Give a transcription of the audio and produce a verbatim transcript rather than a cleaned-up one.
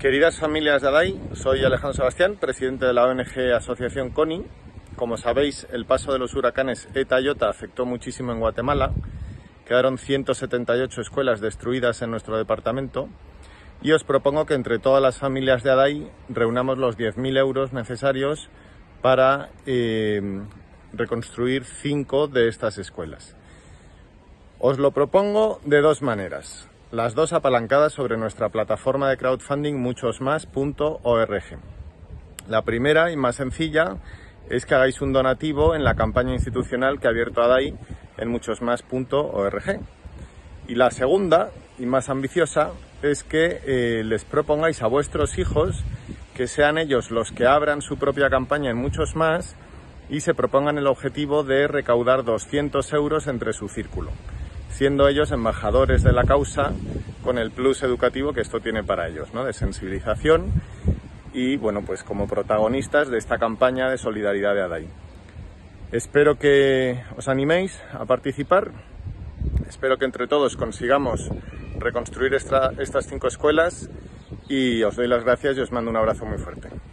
Queridas familias de Adai, soy Alejandro Sebastián, presidente de la O N G Asociación CONI. Como sabéis, el paso de los huracanes ETA y OTA afectó muchísimo en Guatemala. Quedaron ciento setenta y ocho escuelas destruidas en nuestro departamento y os propongo que entre todas las familias de Adai reunamos los diez mil euros necesarios para eh, reconstruir cinco de estas escuelas. Os lo propongo de dos maneras, las dos apalancadas sobre nuestra plataforma de crowdfunding muchosmas punto org. La primera y más sencilla es que hagáis un donativo en la campaña institucional que ha abierto Adai en muchosmas punto org. Y la segunda y más ambiciosa es que eh, les propongáis a vuestros hijos que sean ellos los que abran su propia campaña en Muchosmas y se propongan el objetivo de recaudar doscientos euros entre su círculo, siendo ellos embajadores de la causa con el plus educativo que esto tiene para ellos, ¿no? De sensibilización y, bueno, pues como protagonistas de esta campaña de solidaridad de Adai. Espero que os animéis a participar, espero que entre todos consigamos reconstruir esta, estas cinco escuelas y os doy las gracias y os mando un abrazo muy fuerte.